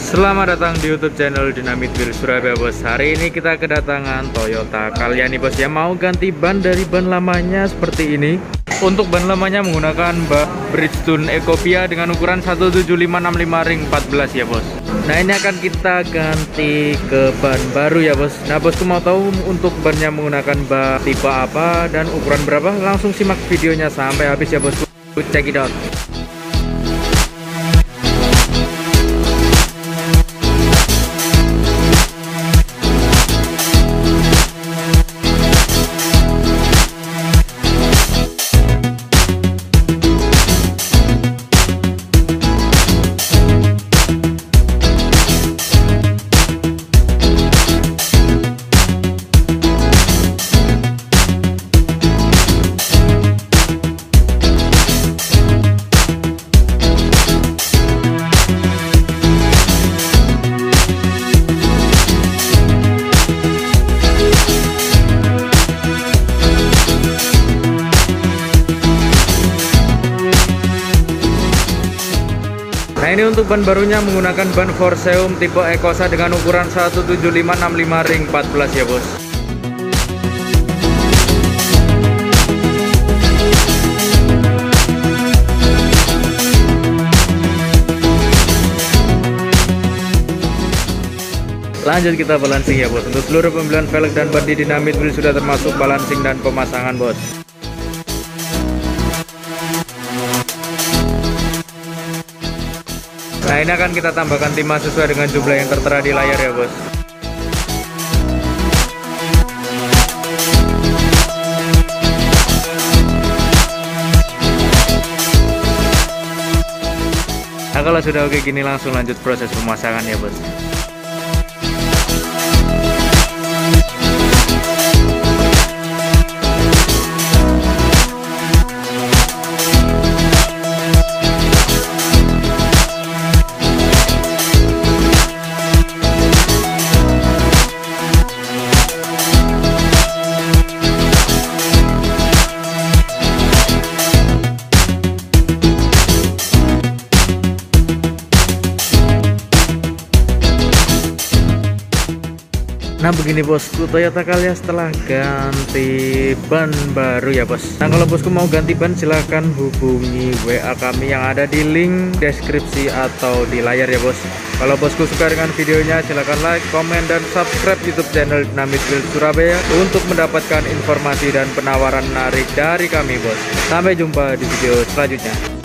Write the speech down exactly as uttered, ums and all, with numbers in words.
Selamat datang di YouTube channel Dynamit Wheel Surabaya, bos. Hari ini kita kedatangan Toyota Calya nih, bos, yang mau ganti ban dari ban lamanya seperti ini. Untuk ban lamanya menggunakan ban Bridgestone Ecopia dengan ukuran satu tujuh lima enam lima ring empat belas ya, bos. Nah, ini akan kita ganti ke ban baru ya, bos. Nah, bosku mau tahu untuk bannya menggunakan ban tipe apa dan ukuran berapa? Langsung simak videonya sampai habis ya, bosku. Check it out. Nah, ini untuk ban barunya menggunakan ban Forceum tipe Ecosa dengan ukuran satu tujuh lima enam lima ring empat belas ya, bos. Lanjut kita balancing ya, bos. Untuk seluruh pembelian velg dan ban di Dynamit Wheel sudah termasuk balancing dan pemasangan, bos. Nah, ini akan kita tambahkan timah sesuai dengan jumlah yang tertera di layar ya, bos. Nah, kalau sudah oke gini langsung lanjut proses pemasangan ya, bos. Nah, begini bosku, Toyota Calya setelah ganti ban baru ya, bos. Nah, kalau bosku mau ganti ban silahkan hubungi W A kami yang ada di link deskripsi atau di layar ya, bos. Kalau bosku suka dengan videonya silahkan like, komen, dan subscribe YouTube channel Dynamit Wheel Surabaya untuk mendapatkan informasi dan penawaran menarik dari kami, bos. Sampai jumpa di video selanjutnya.